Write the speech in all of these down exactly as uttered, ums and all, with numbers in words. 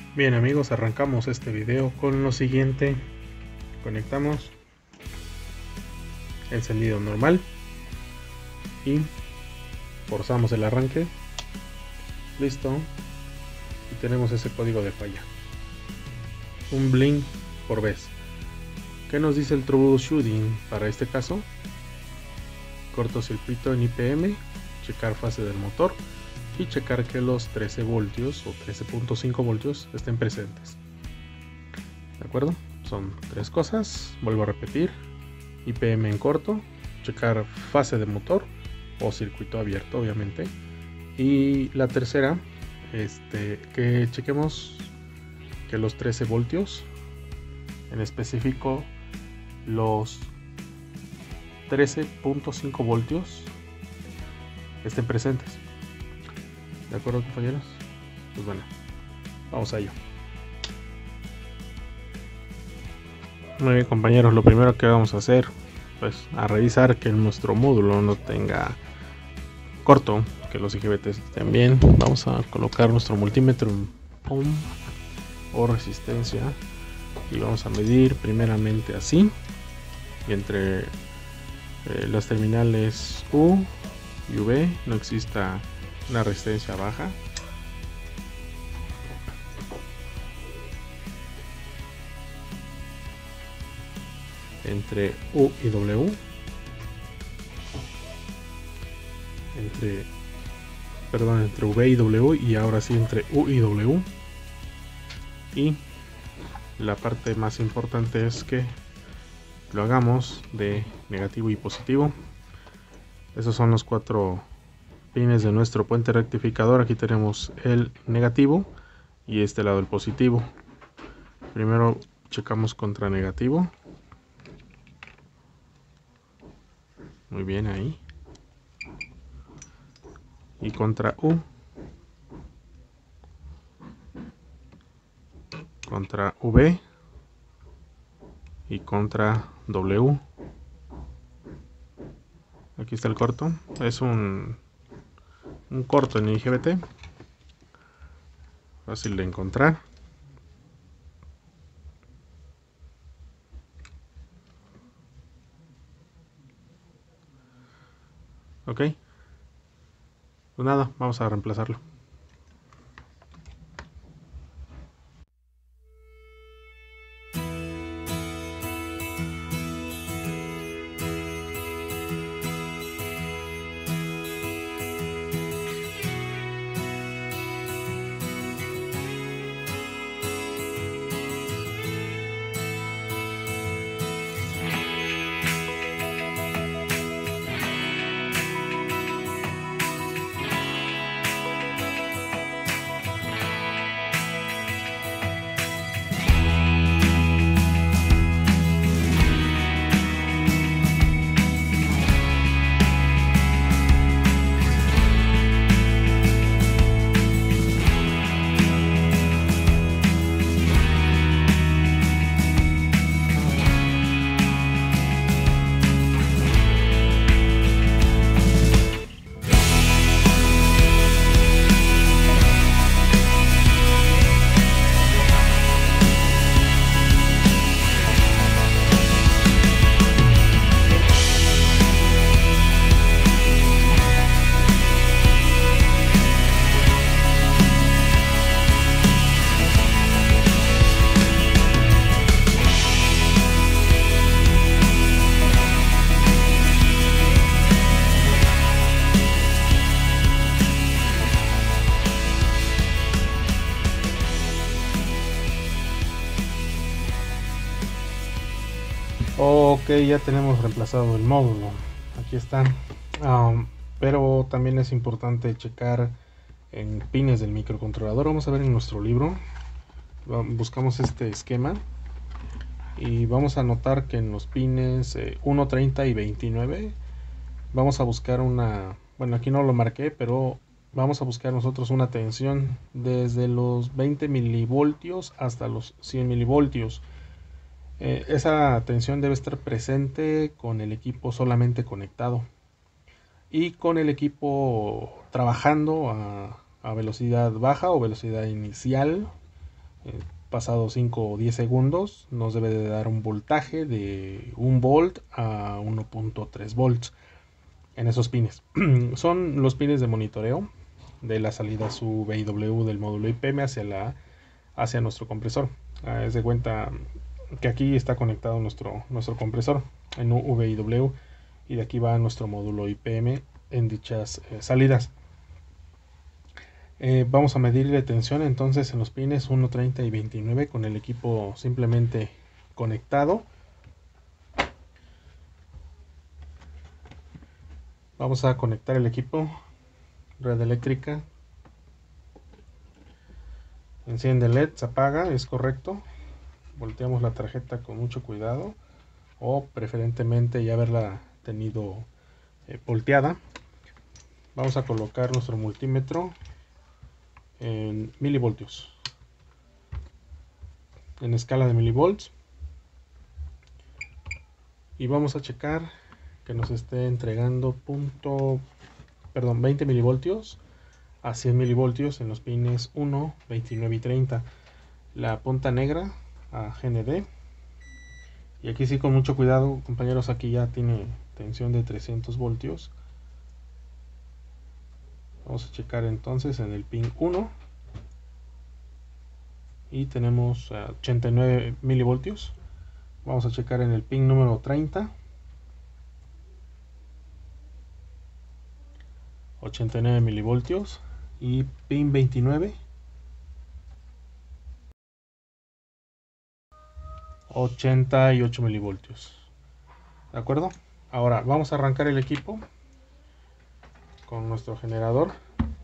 Bien amigos, arrancamos este video con lo siguiente. Conectamos encendido normal y forzamos el arranque. Listo, y tenemos ese código de falla, un blink por vez. ¿Qué nos dice el troubleshooting para este caso? Cortocircuito en I P M, checar fase del motor y checar que los trece voltios o trece punto cinco voltios estén presentes. ¿De acuerdo? Son tres cosas. Vuelvo a repetir: I P M en corto, checar fase de motor o circuito abierto, obviamente. Y la tercera, este, que chequemos que los trece voltios, en específico los trece punto cinco voltios, estén presentes. ¿De acuerdo, compañeros? Pues bueno, vamos a ello. Muy bien, compañeros, lo primero que vamos a hacer, pues a revisar que nuestro módulo no tenga corto, que los I G B Ts estén bien. Vamos a colocar nuestro multímetro en ohm o resistencia y vamos a medir primeramente así, y entre eh, las terminales U y V no exista una resistencia baja. Entre U y W, entre perdón entre V y W, y ahora sí entre U y W. Y la parte más importante es que lo hagamos de negativo y positivo. Esos son los cuatro pines de nuestro puente rectificador. Aquí tenemos el negativo y este lado el positivo. Primero checamos contra negativo. Muy bien, ahí. Y contra U. Contra V. Y contra W. Aquí está el corto. Es un un corto en I G B T, fácil de encontrar. Ok, pues nada, vamos a reemplazarlo. Ok, ya tenemos reemplazado el módulo. Aquí están. Um, pero también es importante checar en pines del microcontrolador. Vamos a ver en nuestro libro. Buscamos este esquema y vamos a notar que en los pines eh, uno, treinta y veintinueve vamos a buscar una, bueno, aquí no lo marqué, pero vamos a buscar nosotros una tensión desde los veinte milivoltios hasta los cien milivoltios. Eh, esa tensión debe estar presente con el equipo solamente conectado y con el equipo trabajando a, a velocidad baja o velocidad inicial Eh, pasado cinco o diez segundos nos debe de dar un voltaje de un volt a uno punto tres volts en esos pines. Son los pines de monitoreo de la salida U V y W del módulo I P M hacia, la, hacia nuestro compresor. Ah, es de cuenta que aquí está conectado nuestro, nuestro compresor en U V y W, y de aquí va nuestro módulo I P M en dichas eh, salidas. Eh, vamos a medirle tensión entonces en los pines uno, treinta y veintinueve con el equipo simplemente conectado. Vamos a conectar el equipo, red eléctrica, enciende el L E D, se apaga, es correcto. Volteamos la tarjeta con mucho cuidado, o preferentemente ya haberla tenido eh, volteada. Vamos a colocar nuestro multímetro en milivoltios, en escala de milivolts, y vamos a checar que nos esté entregando punto, perdón, veinte milivoltios a cien milivoltios en los pines uno, veintinueve y treinta. La punta negra a G N D, y aquí sí con mucho cuidado, compañeros, aquí ya tiene tensión de trescientos voltios. Vamos a checar entonces en el pin uno y tenemos uh, ochenta y nueve milivoltios. Vamos a checar en el pin número treinta, ochenta y nueve milivoltios, y pin veintinueve, ochenta y ocho milivoltios. ¿De acuerdo? Ahora vamos a arrancar el equipo con nuestro generador.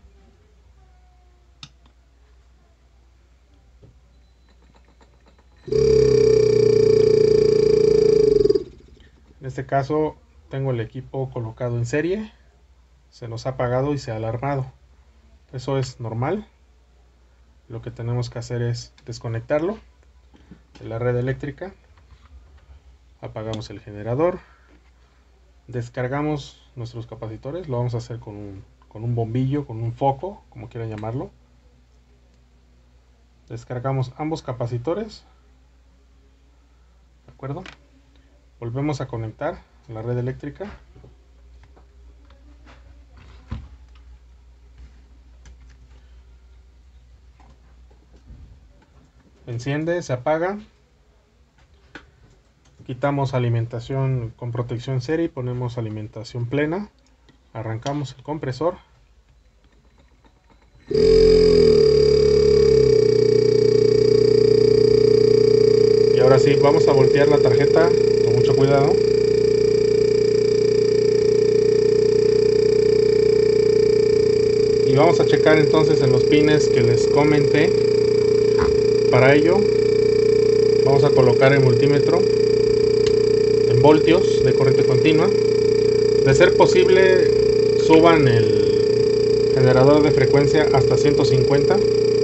En este caso tengo el equipo colocado en serie, se nos ha apagado y se ha alarmado. Eso es normal. Lo que tenemos que hacer es desconectarlo de la red eléctrica, apagamos el generador, descargamos nuestros capacitores. Lo vamos a hacer con un, con un bombillo, con un foco, como quieran llamarlo. Descargamos ambos capacitores, ¿de acuerdo? Volvemos a conectar la red eléctrica. Enciende, se apaga. Quitamos alimentación con protección serie y ponemos alimentación plena. Arrancamos el compresor. Y ahora sí, vamos a voltear la tarjeta con mucho cuidado. Y vamos a checar entonces en los pines que les comenté. Para ello vamos a colocar el multímetro en voltios de corriente continua. De ser posible, suban el generador de frecuencia hasta ciento cincuenta,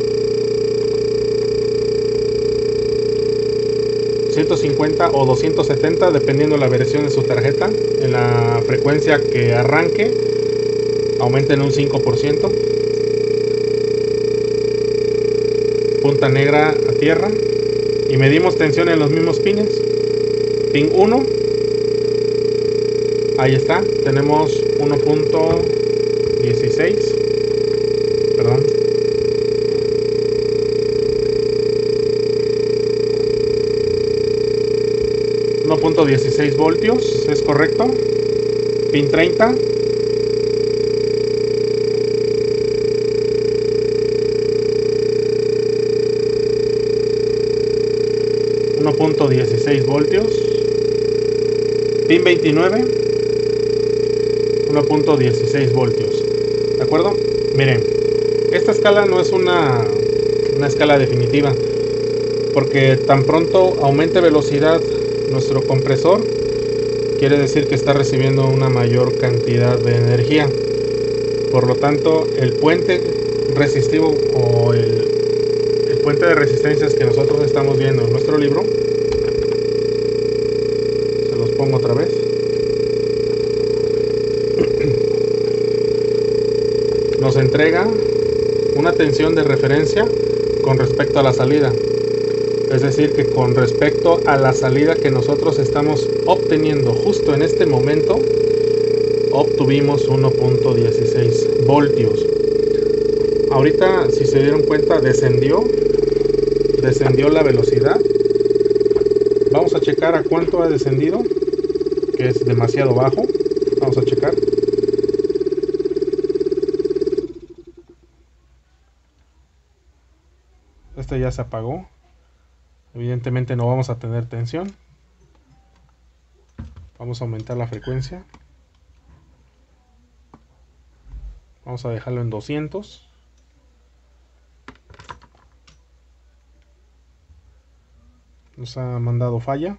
ciento cincuenta o doscientos setenta, dependiendo la versión de su tarjeta. En la frecuencia que arranque, aumenten un cinco por ciento. Punta negra a tierra, y medimos tensión en los mismos pines. Pin uno, ahí está, tenemos uno punto dieciséis, perdón, uno punto dieciséis voltios, es correcto. Pin treinta, uno punto dieciséis voltios. Pin veintinueve, uno punto dieciséis voltios. ¿De acuerdo? Miren, esta escala no es una, una escala definitiva, porque tan pronto aumente velocidad nuestro compresor, quiere decir que está recibiendo una mayor cantidad de energía. Por lo tanto, el puente resistivo o el puente de resistencias que nosotros estamos viendo en nuestro libro, se los pongo otra vez, nos entrega una tensión de referencia con respecto a la salida. Es decir, que con respecto a la salida que nosotros estamos obteniendo justo en este momento, obtuvimos uno punto dieciséis voltios. Ahorita, si se dieron cuenta, descendió, descendió la velocidad. Vamos a checar a cuánto ha descendido, que es demasiado bajo. Vamos a checar. Este ya se apagó. Evidentemente no vamos a tener tensión. Vamos a aumentar la frecuencia. Vamos a dejarlo en doscientos. Nos ha mandado falla.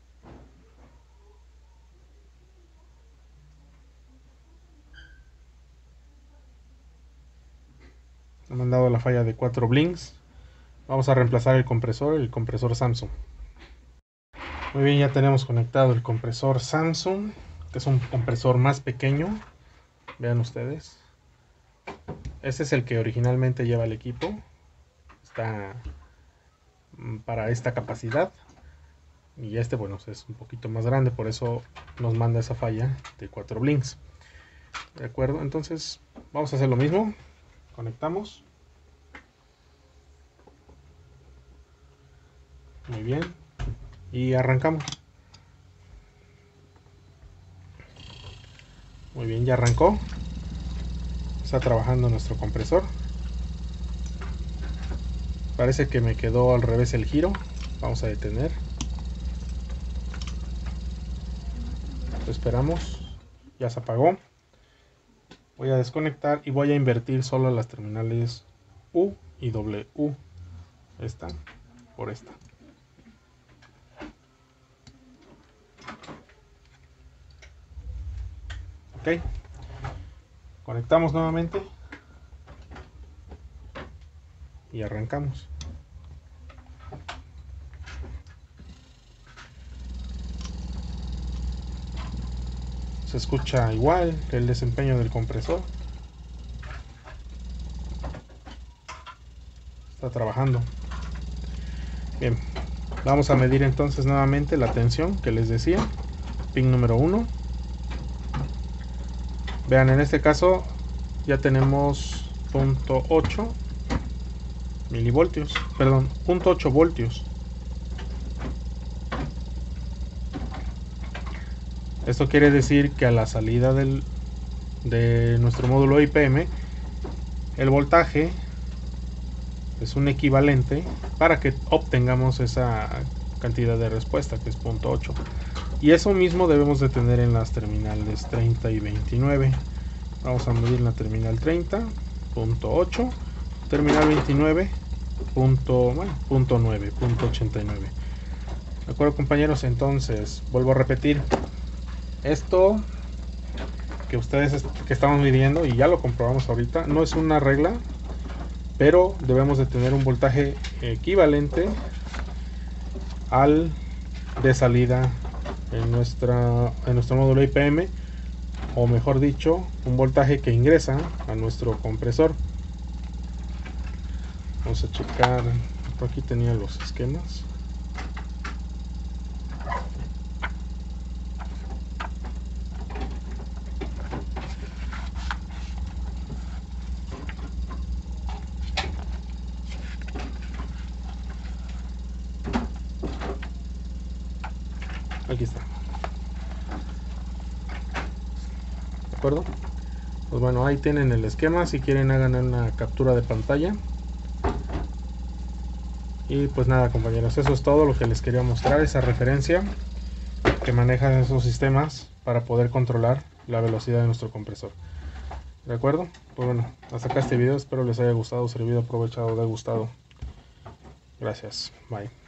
Ha mandado la falla de cuatro blinks. Vamos a reemplazar el compresor, el compresor Samsung. Muy bien, ya tenemos conectado el compresor Samsung, que es un compresor más pequeño. Vean ustedes. Este es el que originalmente lleva el equipo. Está para esta capacidad. Y este, bueno, es un poquito más grande, por eso nos manda esa falla de cuatro blinks. De acuerdo, entonces vamos a hacer lo mismo. Conectamos. Muy bien. Y arrancamos. Muy bien, ya arrancó. Está trabajando nuestro compresor. Parece que me quedó al revés el giro. Vamos a detener. Lo esperamos. Ya se apagó. Voy a desconectar y voy a invertir solo las terminales U y W. Esta por esta. Ok. Conectamos nuevamente. Y arrancamos. Se escucha igual que el desempeño del compresor. Está trabajando. Bien. Vamos a medir entonces nuevamente la tensión que les decía. Pin número uno. Vean, en este caso ya tenemos punto ocho milivoltios, perdón, punto ocho voltios. Esto quiere decir que a la salida del, de nuestro módulo I P M, el voltaje es un equivalente para que obtengamos esa cantidad de respuesta, que es punto ocho. Y eso mismo debemos de tener en las terminales treinta y veintinueve. Vamos a medir la terminal treinta, punto ocho, terminal veintinueve, punto, bueno, punto nueve, punto ochenta y nueve. De acuerdo, compañeros, entonces vuelvo a repetir. Esto que ustedes que estamos midiendo, y ya lo comprobamos ahorita, no es una regla, pero debemos de tener un voltaje equivalente al de salida en nuestra en nuestro módulo I P M, o mejor dicho, un voltaje que ingresa a nuestro compresor. Vamos a checar, por aquí tenía los esquemas. Aquí está. ¿De acuerdo? Pues bueno, ahí tienen el esquema. Si quieren, hagan una captura de pantalla. Y pues nada, compañeros, eso es todo lo que les quería mostrar, esa referencia que manejan esos sistemas para poder controlar la velocidad de nuestro compresor. ¿De acuerdo? Pues bueno, hasta acá este video. Espero les haya gustado, servido, aprovechado, de gustado. Gracias. Bye.